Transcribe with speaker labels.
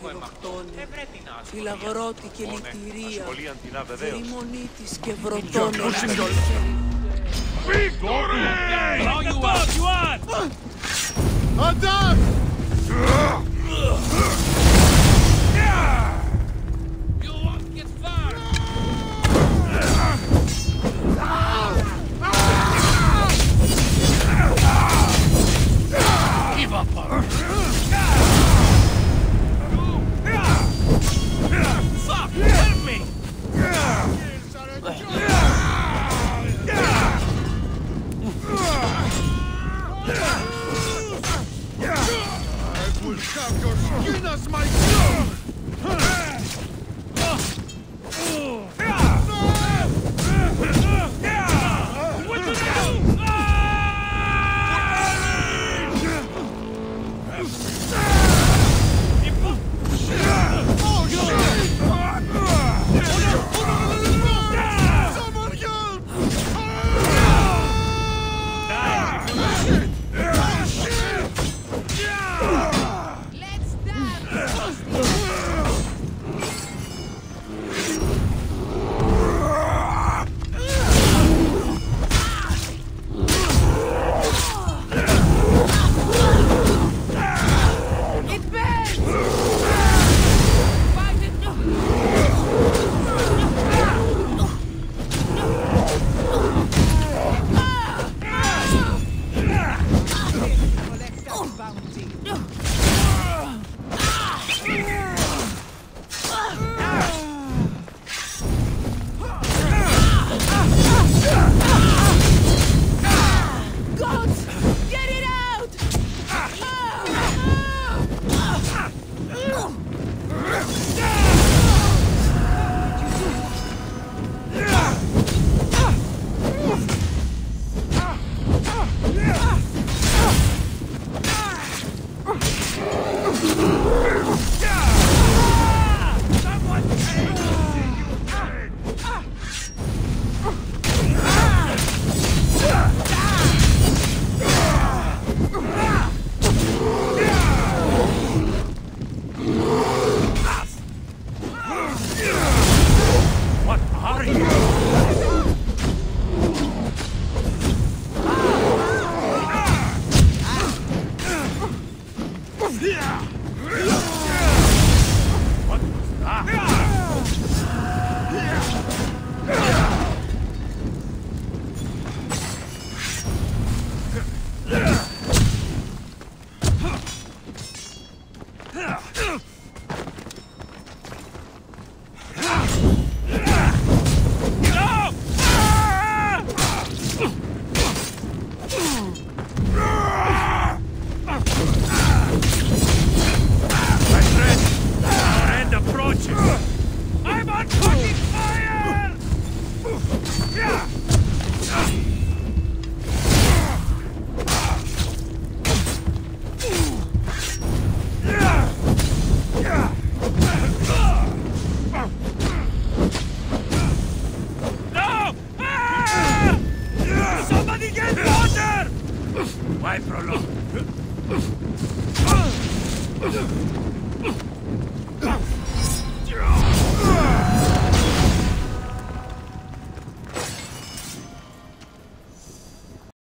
Speaker 1: χειροκτόνε, φυλαγρώτη και λυτηρία, ρημονή της και βροτώνε.
Speaker 2: Throw you out!
Speaker 3: Attack!
Speaker 2: You won't get far! Give up! Fuck! Help me!
Speaker 3: I will have your skin as my gun!
Speaker 2: What to do?
Speaker 3: Someone help!
Speaker 4: Let's dance! It burns! Fight it! Collect that bounty. Gods! Get it out!
Speaker 2: What are you? What was that? No! My friend, our end approaches. I'm on fucking fire! No! Ah! Somebody get water! Why prolong?